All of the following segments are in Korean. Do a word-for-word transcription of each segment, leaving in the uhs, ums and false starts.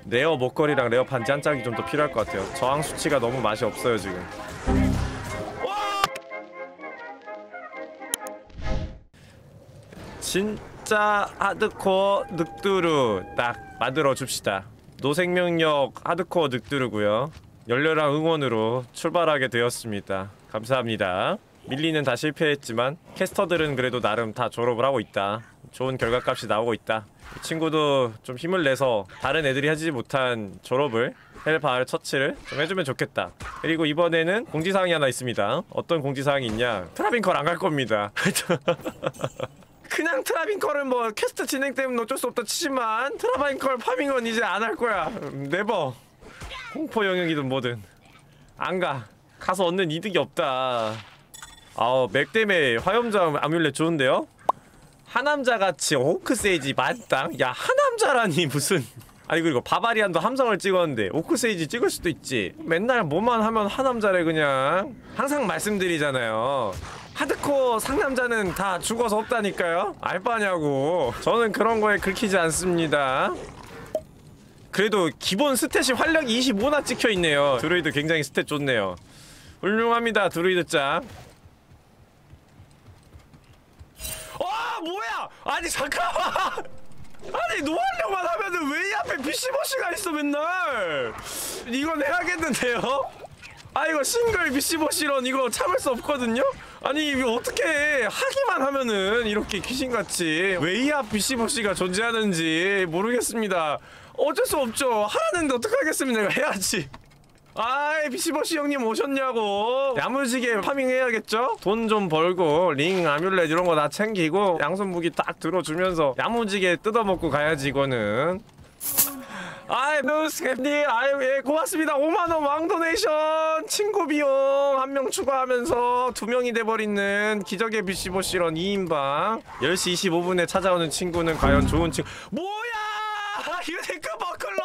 레어 목걸이랑 레어 반지 한 짝이 좀 더 필요할 것 같아요. 저항 수치가 너무 맛이 없어요 지금. 진짜 하드코어 늑두루 딱 만들어줍시다. 노생명력 하드코어 늑두루고요. 열렬한 응원으로 출발하게 되었습니다. 감사합니다. 밀리는 다 실패했지만 캐스터들은 그래도 나름 다 졸업을 하고 있다. 좋은 결과값이 나오고 있다. 이 친구도 좀 힘을 내서 다른 애들이 하지 못한 졸업을 헬바알 처치를 좀 해주면 좋겠다. 그리고 이번에는 공지사항이 하나 있습니다. 어떤 공지사항이 있냐, 트라빈컬 안 갈 겁니다. 그냥 트라빈컬은 뭐 퀘스트 진행 때문에 어쩔 수 없다 치지만 트라빈컬 파밍은 이제 안 할 거야. 네버. 공포 영역이든 뭐든 안 가. 가서 얻는 이득이 없다. 아우, 맥 때문에 화염장 아뮬렛 좋은데요? 하남자같이 오크세이지 만땅? 야, 하남자라니 무슨. 아니 그리고 바바리안도 함성을 찍었는데 오크세이지 찍을 수도 있지. 맨날 뭐만 하면 하남자래 그냥. 항상 말씀드리잖아요. 하드코어 상남자는 다 죽어서 없다니까요? 알바냐고. 저는 그런 거에 긁히지 않습니다. 그래도 기본 스탯이 활력이 이십오나 찍혀있네요. 드루이드 굉장히 스탯 좋네요. 훌륭합니다 드루이드 짱. 와 뭐야! 아니 잠깐만! 아니 노하려만 하면은 왜 이 앞에 비씨버씨가 있어 맨날! 이건 해야겠는데요? 아 이거 싱글 비씨버씨런 이거 참을 수 없거든요? 아니 이거 어떻게 해. 하기만 하면은 이렇게 귀신같이 왜 이 앞 비씨버씨가 존재하는지 모르겠습니다. 어쩔 수 없죠. 하라는데 어떡하겠습니까. 내가 해야지. 아이 비씨버씨 형님 오셨냐고. 야무지게 파밍해야겠죠? 돈 좀 벌고 링, 아뮬렛 이런거 다 챙기고 양손 무기 딱 들어주면서 야무지게 뜯어먹고 가야지 이거는. 아이 누스캡님 아유 예 고맙습니다. 오만원 왕도네이션. 친구 비용 한 명 추가하면서 두 명이 돼버리는 기적의 비씨버씨런 이인방. 열 시 이십오 분에 찾아오는 친구는 과연 좋은 친구. 뭐야! 유니크 버클러!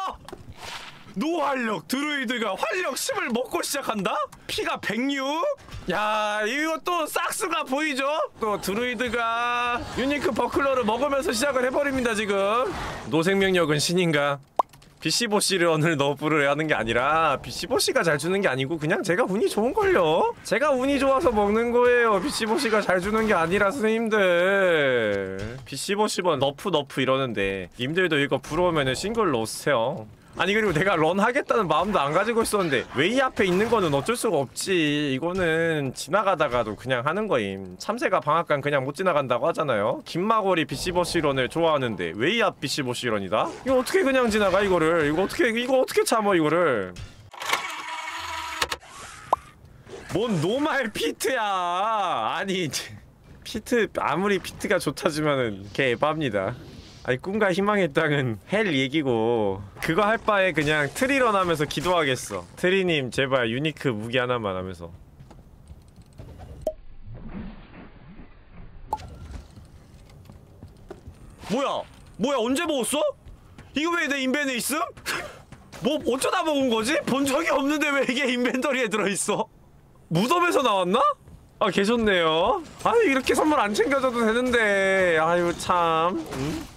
노활력 드루이드가 활력 십을 먹고 시작한다? 피가 백육? 야 이거 또 싹스가 보이죠? 또 드루이드가 유니크 버클러를 먹으면서 시작을 해버립니다 지금. 노생명력은 신인가? 비씨버씨를 오늘 너프를 하는 게 아니라 비씨버씨가 잘 주는 게 아니고 그냥 제가 운이 좋은걸요? 제가 운이 좋아서 먹는 거예요. 비씨버씨가 잘 주는 게 아니라 선생님들. 비씨버씨번 너프 너프 이러는데 님들도 이거 부러우면은 싱글로 오세요. 아니 그리고 내가 런 하겠다는 마음도 안 가지고 있었는데 웨이 앞에 있는 거는 어쩔 수가 없지. 이거는 지나가다가도 그냥 하는 거임. 참새가 방앗간 그냥 못 지나간다고 하잖아요. 김마거리 비씨버시런을 좋아하는데 웨이 앞 비씨버시런이다? 이거 어떻게 그냥 지나가 이거를. 이거 어떻게 이거 어떻게 참어 이거를. 뭔 노말 피트야. 아니 피트 아무리 피트가 좋다지만은 걔 에바입니다. 아니 꿈과 희망의 땅은 헬 얘기고 그거 할 바에 그냥 트리런 하면서 기도하겠어. 트리님 제발 유니크 무기 하나만 하면서. 뭐야? 뭐야 언제 먹었어? 이거 왜 내 인벤에 있음? 뭐 어쩌다 먹은 거지? 본 적이 없는데 왜 이게 인벤토리에 들어있어? 무덤에서 나왔나? 아 계셨네요. 아유 이렇게 선물 안 챙겨줘도 되는데. 아유 참. 응?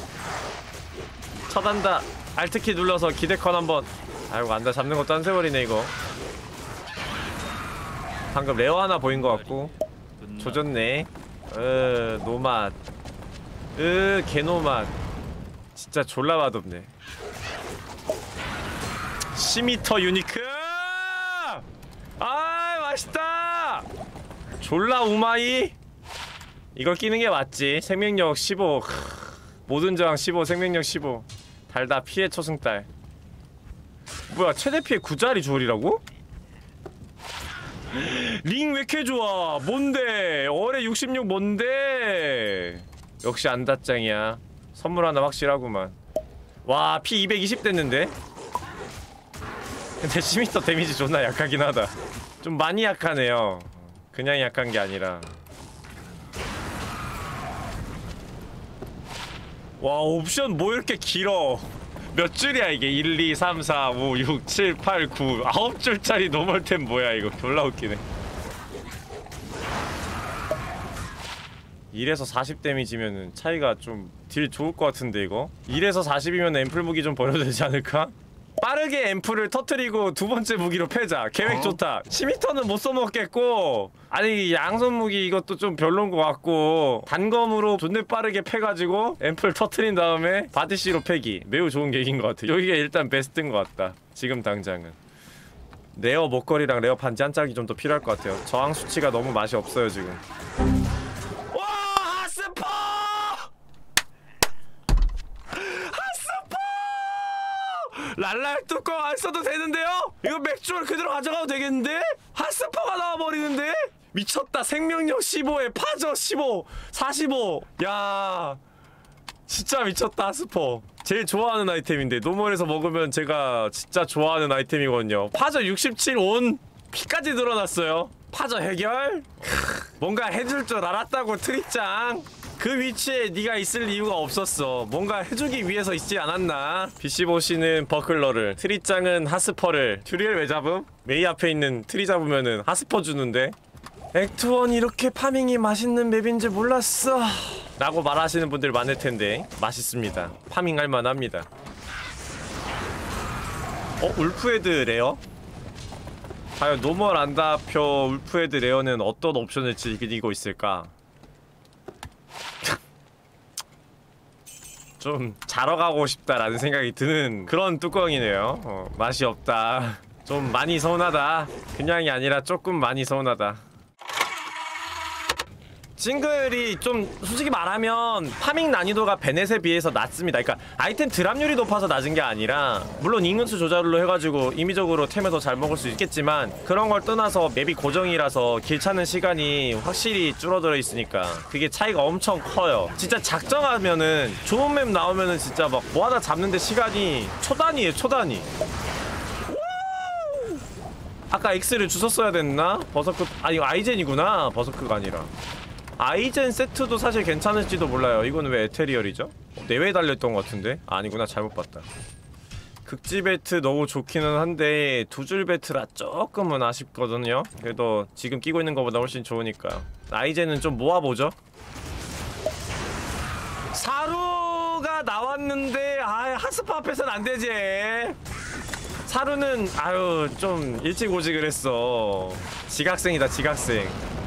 쳐단다. 알트키 눌러서 기대컨 한번. 아이고 안다. 잡는 것도 한 세월이네 이거. 방금 레어 하나 보인 것 같고. 조졌네. 으 노맛. 으 개노맛. 진짜 졸라 맛없네. 시미터 유니크. 아 맛있다. 졸라 우마이. 이걸 끼는 게 맞지. 생명력 십오. 모든 저항 십오, 생명력 십오. 달다 피해 초승달. 뭐야 최대 피해 구짜리 주얼이라고? 링 왜 이렇게 좋아? 뭔데? 어뢰 육십육 뭔데? 역시 안다짱이야. 선물 하나 확실하구만. 와 피 이백이십 됐는데? 근데 시미터 데미지 존나 약하긴 하다. 좀 많이 약하네요. 그냥 약한 게 아니라. 와 옵션 뭐 이렇게 길어. 몇 줄이야 이게. 일, 이, 삼, 사, 오, 육, 칠, 팔, 구 아홉 줄짜리 노멀템 뭐야 이거. 졸라 웃기네. 일에서 사십 데미지면은 차이가 좀 딜 좋을 것 같은데 이거? 일에서 사십이면 앰플 무기 좀 버려도 되지 않을까? 빠르게 앰플을 터트리고 두 번째 무기로 패자. 계획 어? 좋다. 시미터는 못 써먹겠고, 아니 양손 무기 이것도 좀 별론 것 같고, 단검으로 존내 빠르게 패가지고 앰플 터트린 다음에 바디씨로 패기. 매우 좋은 계획인 것 같아. 여기가 일단 베스트인 것 같다. 지금 당장은. 레어 목걸이랑 레어 반지 한 짝이 좀 더 필요할 것 같아요. 저항 수치가 너무 맛이 없어요 지금. 와 하스퍼! 하스퍼! 랄랄 뚜껑 안 써도 되는데요? 이거 맥주를 그대로 가져가도 되겠는데? 하스퍼가 나와버리는데? 미쳤다. 생명력 십오에 파저 십오, 사십오. 야 진짜 미쳤다. 하스퍼 제일 좋아하는 아이템인데 노멀에서 먹으면 제가 진짜 좋아하는 아이템이거든요. 파저 육십칠 온 피까지 늘어났어요. 파저 해결? 뭔가 해줄 줄 알았다고 트리짱. 그 위치에 네가 있을 이유가 없었어. 뭔가 해주기 위해서 있지 않았나? 비씨보시는 버클러를, 트리짱은 하스퍼를. 튜리엘 왜 잡음? 메이 앞에 있는 트리 잡으면은 하스퍼 주는데. 액트원 이렇게 파밍이 맛있는 맵인지 몰랐어 라고 말하시는 분들 많을 텐데 맛있습니다. 파밍할 만합니다. 어? 울프헤드 레어? 과연 노멀 안다표 울프헤드 레어는 어떤 옵션을 즐기고 있을까? 좀 자러 가고 싶다라는 생각이 드는 그런 뚜껑이네요. 어, 맛이 없다. 좀 많이 서운하다. 그냥이 아니라 조금 많이 서운하다. 싱글이 좀 솔직히 말하면 파밍 난이도가 베넷에 비해서 낮습니다. 그러니까 아이템 드랍률이 높아서 낮은 게 아니라, 물론 인근수 조절로 해가지고 임의적으로 템을 더 잘 먹을 수 있겠지만 그런 걸 떠나서 맵이 고정이라서 길 찾는 시간이 확실히 줄어들어 있으니까 그게 차이가 엄청 커요. 진짜 작정하면은 좋은 맵 나오면은 진짜 막 뭐 하나 잡는데 시간이 초단위에요. 초단위. 아까 X를 주웠어야 됐나? 버서크... 아 이거 아이젠이구나. 버서크가 아니라 아이젠 세트도 사실 괜찮을지도 몰라요. 이건 왜 에테리얼이죠? 내외에 달렸던 것 같은데? 아, 아니구나. 잘못 봤다. 극지 배트 너무 좋기는 한데 두 줄 배트라 조금은 아쉽거든요. 그래도 지금 끼고 있는 것보다 훨씬 좋으니까 아이젠은 좀 모아보죠. 사루가 나왔는데 아 하스파 앞에서는 안되지. 사루는 아유 좀 일찍 오지 그랬어. 지각생이다 지각생.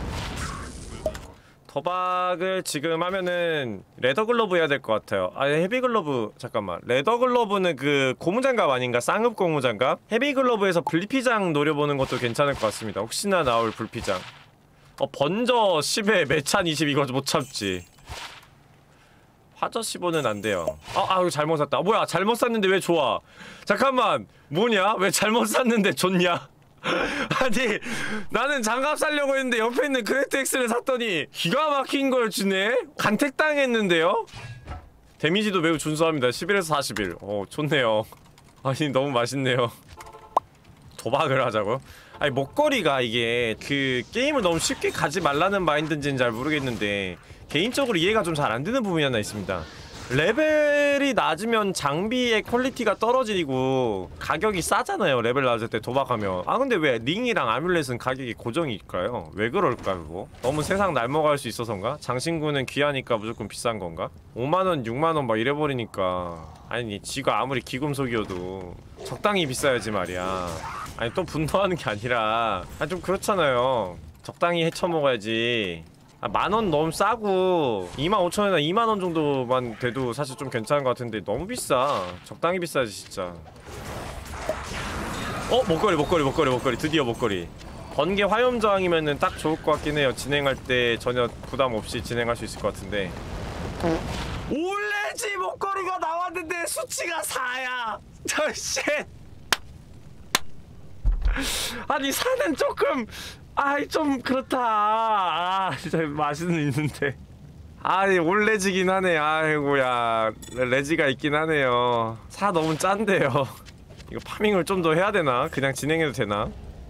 도박을 지금 하면은 레더글러브 해야 될 것 같아요. 아 헤비글러브 잠깐만. 레더글러브는 그 고무장갑 아닌가? 쌍급 고무장갑? 헤비글러브에서 불피장 노려보는 것도 괜찮을 것 같습니다. 혹시나 나올 불피장. 어 번저 십에 매찬 이십 이거 못 참지. 화저 십오는 안 돼요. 아, 아, 이거 잘못 샀다. 아, 뭐야, 잘못 샀는데 왜 좋아? 잠깐만, 뭐냐? 왜 잘못 샀는데 좋냐? 아니, 나는 장갑 사려고 했는데 옆에 있는 그레이트 X를 샀더니 기가 막힌 걸 주네? 간택당했는데요? 데미지도 매우 준수합니다. 십일에서 사십일. 어, 좋네요. 아니, 너무 맛있네요. 도박을 하자고요? 아니, 먹거리가 이게 그 게임을 너무 쉽게 가지 말라는 마인드인지는 잘 모르겠는데 개인적으로 이해가 좀 잘 안 되는 부분이 하나 있습니다. 레벨이 낮으면 장비의 퀄리티가 떨어지고 가격이 싸잖아요. 레벨 낮을 때 도박하면. 아 근데 왜 링이랑 아뮬렛은 가격이 고정일까요? 왜 그럴까요? 뭐? 너무 세상 날먹을 수 있어서인가? 장신구는 귀하니까 무조건 비싼 건가? 오만원, 육만원 막 이래버리니까. 아니 지가 아무리 기금속이어도 적당히 비싸야지 말이야. 아니 또 분노하는 게 아니라 아 좀 그렇잖아요. 적당히 헤쳐먹어야지. 아, 만원 너무 싸고 이만 오천원이나 이만원 정도만 돼도 사실 좀 괜찮은 것 같은데 너무 비싸. 적당히 비싸지 진짜. 어? 목걸이 목걸이 목걸이 목걸이 드디어 목걸이. 번개 화염 저항이면은 딱 좋을 것 같긴 해요. 진행할 때 전혀 부담 없이 진행할 수 있을 것 같은데. 올레지 목걸이가 나왔는데 수치가 사야. 저 쉣. 아니 사는 조금 아이 좀 그렇다. 아 진짜 맛은 있는데 아니 올레지긴 하네. 아이고야 레지가 있긴 하네요. 사 너무 짠데요. 이거 파밍을 좀 더 해야 되나? 그냥 진행해도 되나?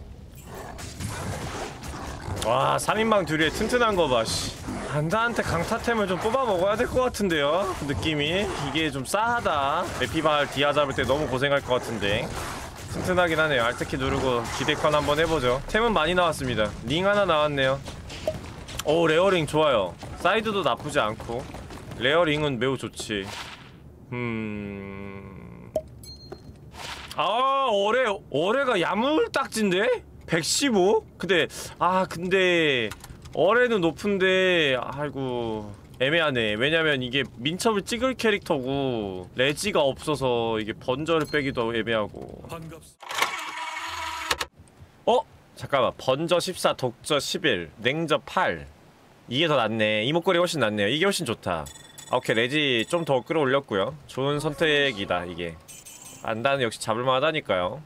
와 삼 인방 듀리에 튼튼한 거 봐. 씨. 안다한테 강타템을 좀 뽑아 먹어야 될 것 같은데요? 느낌이 이게 좀 싸하다. 에피발 디아 잡을 때 너무 고생할 것 같은데 튼튼하긴 하네요. 알트키 누르고 기대컨 한번 해보죠. 템은 많이 나왔습니다. 링 하나 나왔네요. 오 레어링 좋아요. 사이드도 나쁘지 않고 레어링은 매우 좋지. 음... 아 어뢰 어뢰가 야물딱진데? 백십오? 근데 아 근데 어뢰는 높은데 아이고 애매하네. 왜냐면 이게 민첩을 찍을 캐릭터고 레지가 없어서 이게 번저를 빼기도 애매하고. 어? 잠깐만. 번저 십사, 독저 십일, 냉저 팔. 이게 더 낫네. 이 목걸이 훨씬 낫네요. 이게 훨씬 좋다. 아, 오케이. 레지 좀 더 끌어올렸고요. 좋은 선택이다 이게. 안다는 역시 잡을만 하다니까요.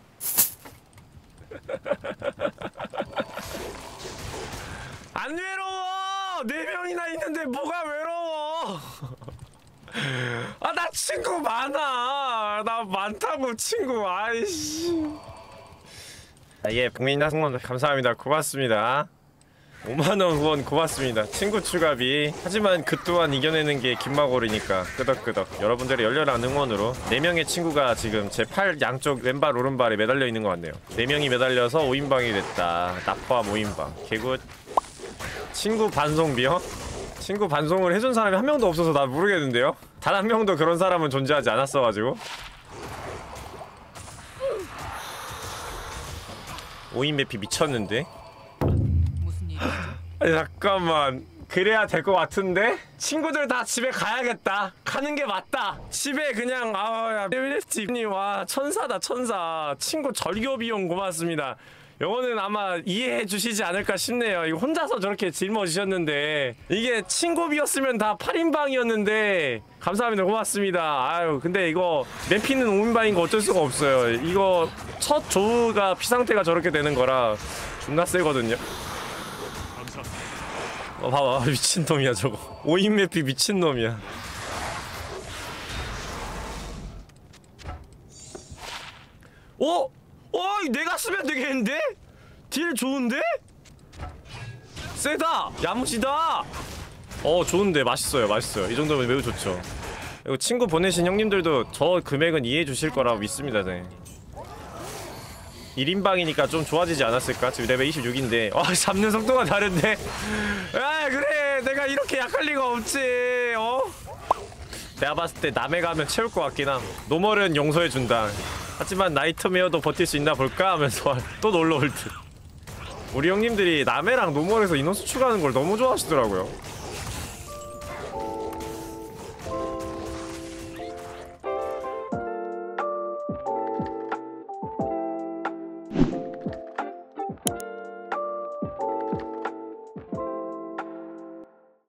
안 외로워! 네 명이나 있는데 뭐가 외로워! 아, 나 친구 많아! 나 많다고, 친구. 아이씨. 아, 예, 국민이나 승원 감사합니다. 고맙습니다. 오만원 후원 고맙습니다. 친구 추가비. 하지만 그 또한 이겨내는 게 김마골이니까 끄덕끄덕. 여러분들의 열렬한 응원으로 네 명의 친구가 지금 제 팔 양쪽 왼발 오른발에 매달려 있는 것 같네요. 네 명이 매달려서 오 인방이 됐다. 나빠 오 인방. 개굿. 친구 반송비요? 친구 반송을 해준 사람이 한 명도 없어서 나 모르겠는데요? 단 한 명도 그런 사람은 존재하지 않았어가지고. 오 인 매피 미쳤는데? 아니 잠깐만, 그래야 될 것 같은데? 친구들 다 집에 가야겠다. 가는 게 맞다. 집에 그냥 아야 님 와 천사다 천사. 친구 절교 비용 고맙습니다. 요거는 아마 이해해 주시지 않을까 싶네요. 이거 혼자서 저렇게 짊어지셨는데 이게 친구비였으면 다 팔 인방이었는데 감사합니다. 고맙습니다. 아유 근데 이거 매피는 오 인방인 거 어쩔 수가 없어요. 이거 첫 조우가 피상태가 저렇게 되는 거라 존나 세거든요. 어 봐봐 미친놈이야 저거. 오 인 매피 미친놈이야. 어? 어? 내가 쓰면 되겠는데? 딜 좋은데? 세다! 야무지다! 어 좋은데 맛있어요 맛있어요. 이 정도면 매우 좋죠. 그리고 친구 보내신 형님들도 저 금액은 이해해 주실 거라고 믿습니다. 네. 일 인방이니까 좀 좋아지지 않았을까? 지금 레벨 이십육인데 아 잡는 속도가 다른데? 아 그래 내가 이렇게 약할 리가 없지. 어? 내가 봤을 때 남해 가면 채울 것 같긴 함. 노멀은 용서해준다. 하지만 나이트메어도 버틸 수 있나 볼까 하면서 또 놀러올 듯. 우리 형님들이 남해랑 노멀에서 인원수 추가하는 걸 너무 좋아하시더라고요.